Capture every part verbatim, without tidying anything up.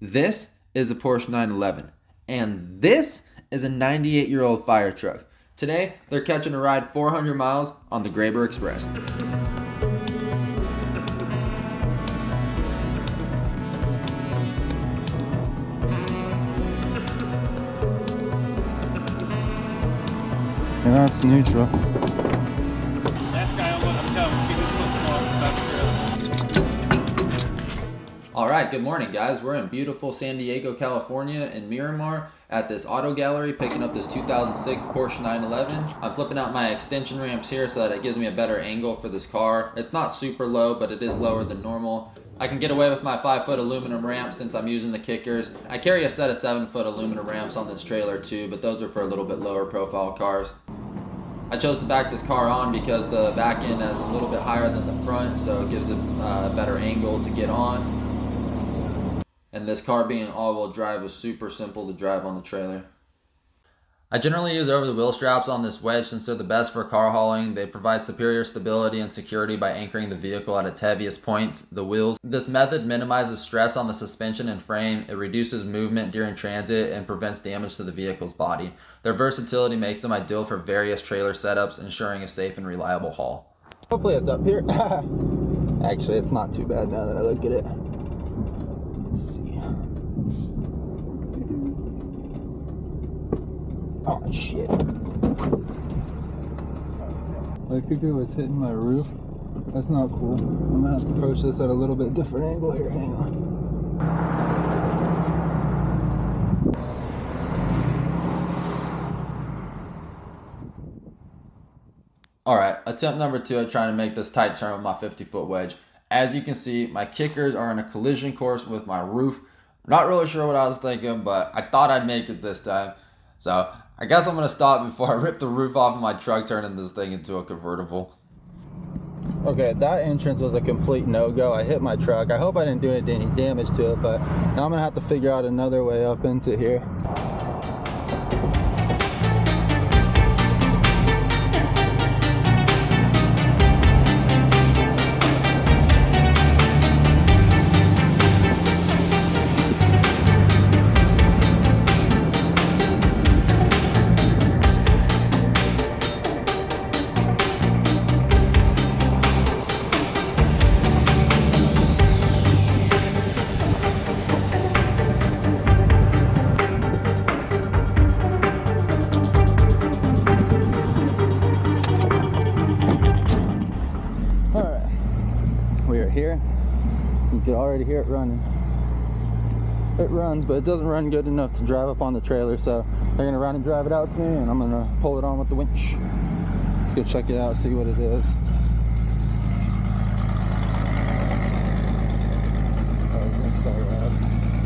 This is a Porsche nine eleven, and this is a ninety-eight year old fire truck. Today, they're catching a ride four hundred miles on the Graber Express. Yeah, it's neutral. Last guy I'll let him tell him, keep his foot off the side. All right, good morning, guys. We're in beautiful San Diego, California in Miramar at this auto gallery picking up this two thousand six Porsche nine eleven. I'm flipping out my extension ramps here so that it gives me a better angle for this car. It's not super low, but it is lower than normal. I can get away with my five foot aluminum ramp since I'm using the kickers. I carry a set of seven foot aluminum ramps on this trailer too, but those are for a little bit lower profile cars. I chose to back this car on because the back end is a little bit higher than the front, so it gives it a better angle to get on. And this car being all-wheel drive is super simple to drive on the trailer. I generally use over-the-wheel straps on this wedge since they're the best for car hauling. They provide superior stability and security by anchoring the vehicle at its heaviest point, the wheels. This method minimizes stress on the suspension and frame, it reduces movement during transit, and prevents damage to the vehicle's body. Their versatility makes them ideal for various trailer setups, ensuring a safe and reliable haul. Hopefully it's up here. Actually, it's not too bad now that I look at it. Let's see. Oh shit. My kicker was hitting my roof. That's not cool. I'm gonna have to approach this at a little bit different angle here. Hang on. Alright, attempt number two at trying to make this tight turn with my fifty foot wedge. As you can see, my kickers are in a collision course with my roof. Not really sure what I was thinking, but I thought I'd make it this time. So I guess I'm going to stop before I rip the roof off of my truck, turning this thing into a convertible. Okay, that entrance was a complete no-go. I hit my truck. I hope I didn't do any damage to it, but now I'm going to have to figure out another way up into here. Here, you can already hear it running. It runs, but it doesn't run good enough to drive up on the trailer, so they're gonna run and drive it out to me, and I'm gonna pull it on with the winch. Let's go check it out, see what it is. Oh, it's gonna start out.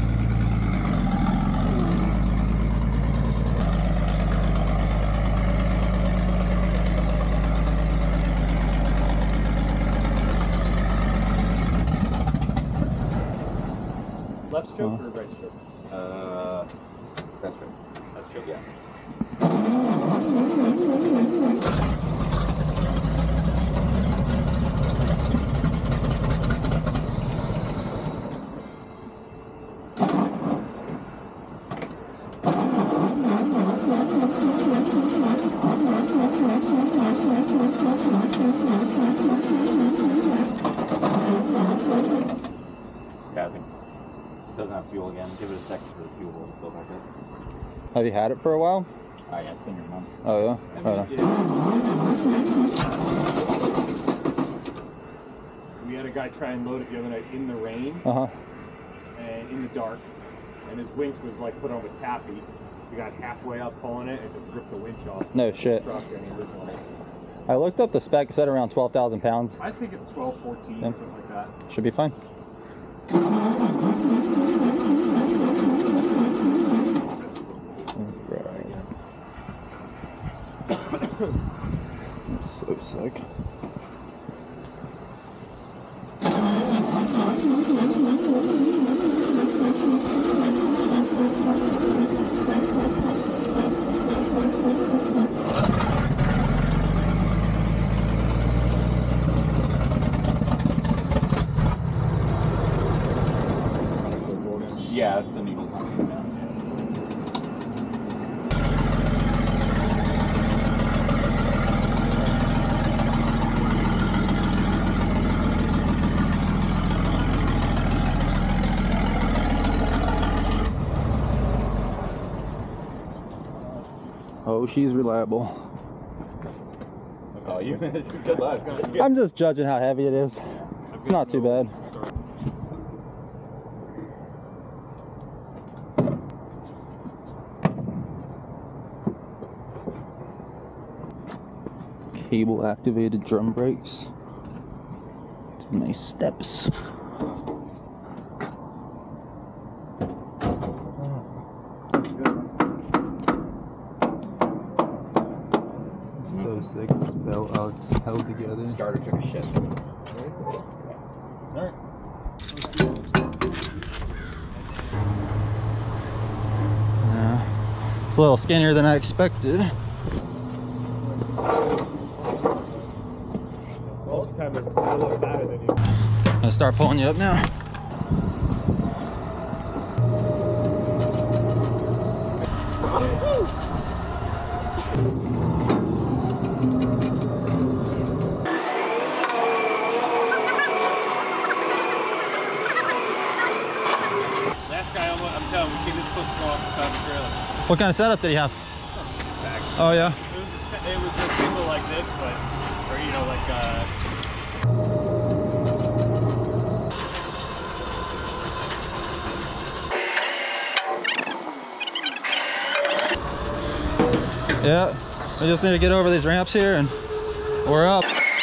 Left stroke or right stroke? Uh, that's right. Left stroke, yeah. Yeah, I think it doesn't have fuel again. Give it a second for the fuel to fill back up. Have you had it for a while? Oh yeah, it's been here months. Oh yeah? I mean, Hold on. it- we had a guy try and load it the other night in the rain Uh-huh. and in the dark, and his winch was like put on with taffy. We got halfway up pulling it and just ripped the winch off. No shit. The truck, and it was like, I looked up the spec, it said around twelve thousand pounds. I think it's twelve, fourteen, Yep. something like that. Should be fine. That's so sick. Yeah, that's the needle something down. Oh, she's reliable. Oh, you good luck. I'm just judging how heavy it is. It's not too bad. Cable activated drum brakes. Some nice steps. So sick. This belt out held together. Starter took a shit. Alright. Yeah. It's a little skinnier than I expected. Well, it's time to look better than you. I'm gonna start pulling you up now. Last guy, I'm, I'm telling you, we came this close to go off the side of the trailer. What kind of setup did he have? Bags. Oh yeah. It was, a, it was a single like this, but, or you know, like, uh, Yeah. We just need to get over these ramps here and we're up.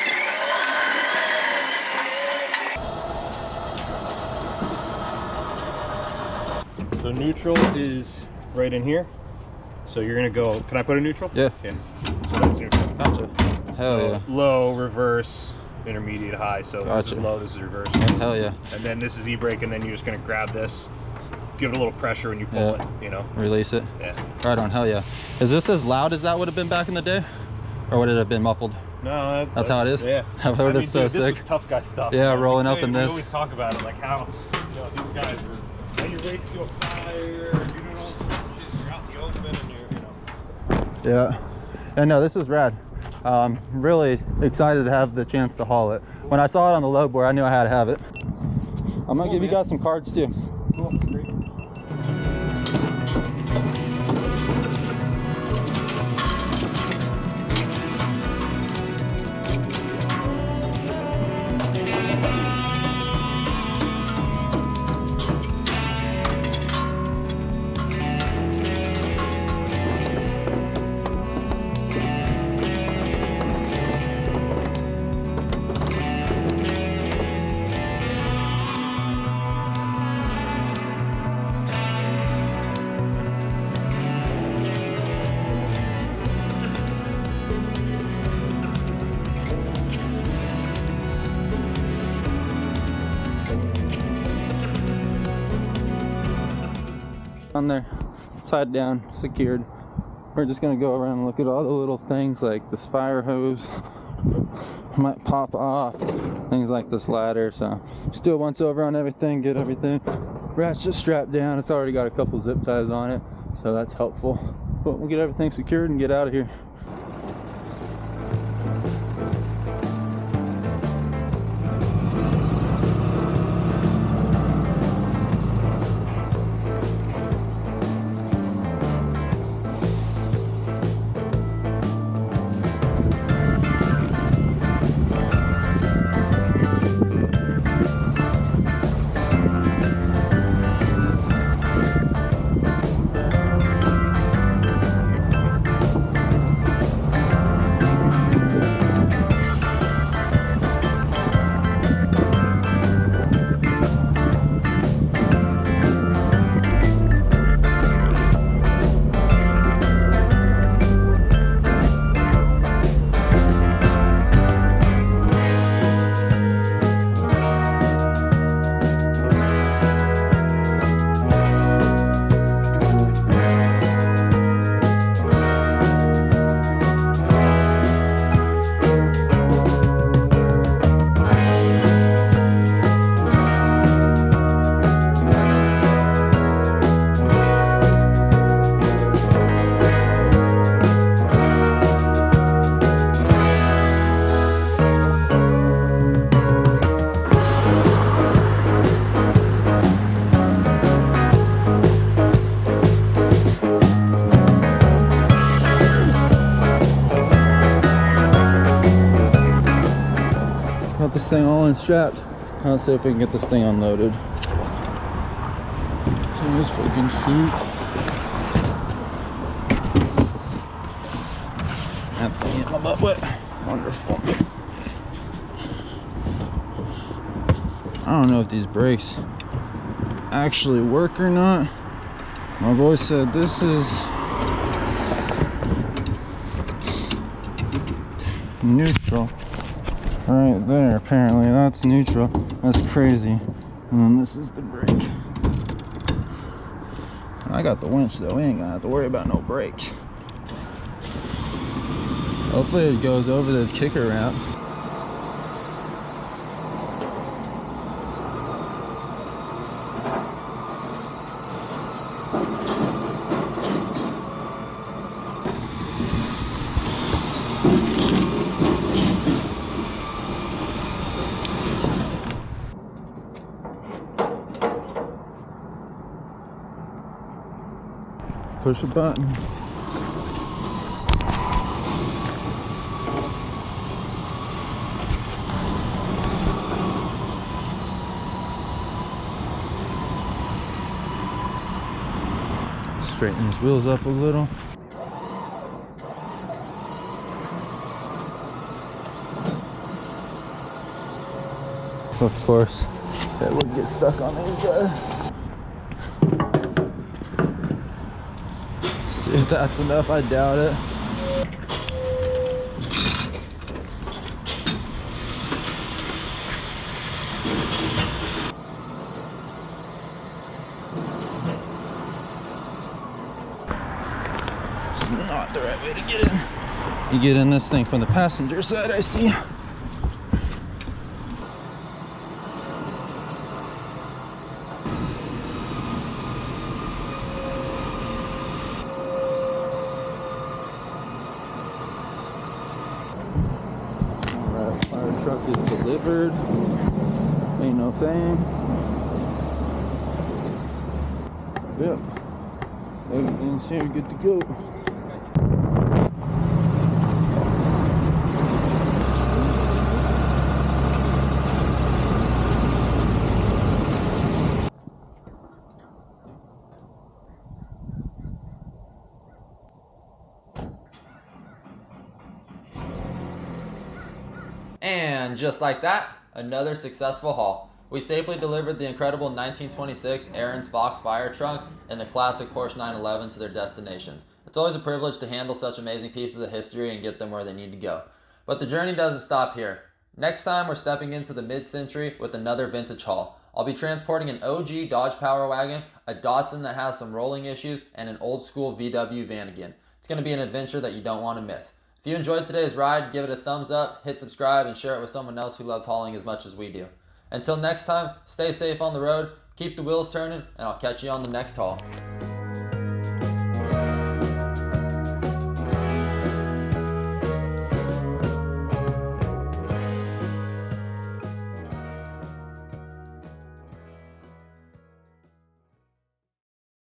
so neutral is right in here. So you're gonna go, can I put a neutral? Yeah. Okay. So that's neutral. Gotcha. Hell so yeah. low, reverse, intermediate, high. So Gotcha. this is low, this is reverse. Hell yeah. And then this is e-brake, and then you're just gonna grab this, give it a little pressure when you pull Yeah. it, you know? Release it. Yeah. Right on. Hell yeah. Is this as loud as that would have been back in the day? Or would it have been muffled? No, that, That's that, how it is? Yeah. I've I heard mean, it's so dude, sick. This was tough guy stuff. Yeah, man. rolling We up say- in we this. always talk about it, like how, you know, these guys were, when you race to a fire, you're doing all sorts of shit, you're out in the open, and you're, you know. Yeah. And no, this is rad. Um, really excited to have the chance to haul it. When I saw it on the load board, I knew I had to have it. I'm gonna Cool, give you man. guys some cards too. Cool, great. On there, tied down, secured. We're just gonna go around and look at all the little things like this fire hose might pop off, things like this ladder. So just do it once over on everything, get everything ratchet strapped down. It's already got a couple zip ties on it, so that's helpful. But we'll get everything secured and get out of here. this thing all unstrapped. Let's see if we can get this thing unloaded. See this fucking suit. That's gonna get my butt wet. Wonderful. I don't know if these brakes actually work or not. My boy said this is neutral. Right there, apparently that's neutral. That's crazy. And then this is the brake. I got the winch though. We ain't gonna have to worry about no brakes. Hopefully it goes over those kicker ramps. Push a button. Straighten his wheels up a little. Of course, that would get stuck on these guys. See if that's enough, I doubt it. It's not the right way to get in. You get in this thing from the passenger side, I see. Fire truck is delivered. Ain't no thing. Yep. Everything's here, good to go. And just like that, another successful haul. We safely delivered the incredible nineteen twenty-six Ahrens-Fox fire truck and the classic Porsche nine eleven to their destinations. It's always a privilege to handle such amazing pieces of history and get them where they need to go. But the journey doesn't stop here. Next time, we're stepping into the mid-century with another vintage haul. I'll be transporting an O G Dodge Power Wagon, a Datsun that has some rolling issues, and an old school V W van again. It's going to be an adventure that you don't want to miss. If you enjoyed today's ride, give it a thumbs up, hit subscribe, and share it with someone else who loves hauling as much as we do. Until next time, stay safe on the road, keep the wheels turning, and I'll catch you on the next haul.